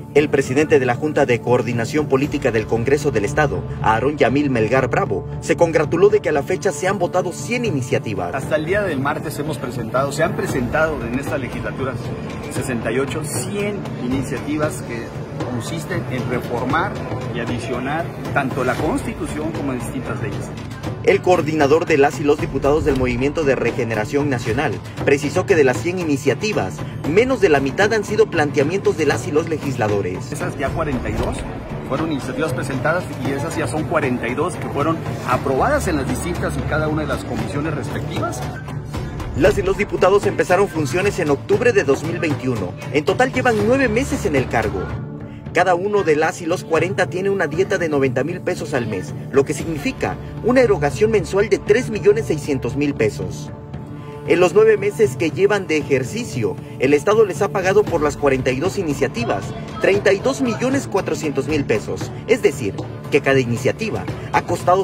El presidente de la Junta de Coordinación Política del Congreso del Estado, Aarón Yamil Melgar Bravo, se congratuló de que a la fecha se han votado 100 iniciativas. Hasta el día del martes se han presentado en esta legislatura 68, 100 iniciativas que consisten en reformar y adicionar tanto la Constitución como distintas leyes. El coordinador de las y los diputados del Movimiento de Regeneración Nacional precisó que de las 100 iniciativas, menos de la mitad han sido planteamientos de las y los legisladores. Esas ya 42 fueron iniciativas presentadas y esas ya son 42 que fueron aprobadas en las distintas y cada una de las comisiones respectivas. Las y los diputados empezaron funciones en octubre de 2021. En total llevan 9 meses en el cargo. Cada uno de las y los 40 tiene una dieta de 90,000 pesos al mes, lo que significa una erogación mensual de 3,600,000 pesos. En los 9 meses que llevan de ejercicio, el Estado les ha pagado por las 42 iniciativas 32,400,000 pesos, es decir, que cada iniciativa ha costado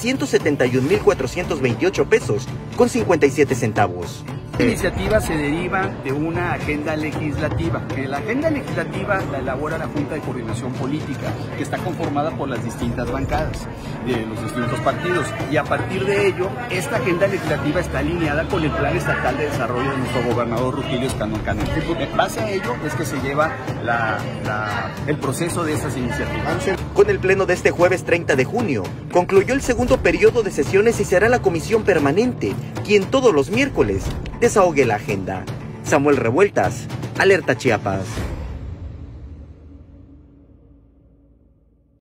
771,428 pesos con 57 centavos. La iniciativa se deriva de una agenda legislativa, que la agenda legislativa la elabora la Junta de Coordinación Política, que está conformada por las distintas bancadas de los distintos partidos, y a partir de ello, esta agenda legislativa está alineada con el Plan Estatal de Desarrollo de nuestro gobernador Rutilio Escandón Canel. En base a ello es que se lleva el proceso de estas iniciativas. Con el pleno de este jueves 30 de junio, concluyó el segundo periodo de sesiones y será la comisión permanente quien todos los miércoles desahogue la agenda. Samuel Revueltas, Alerta Chiapas.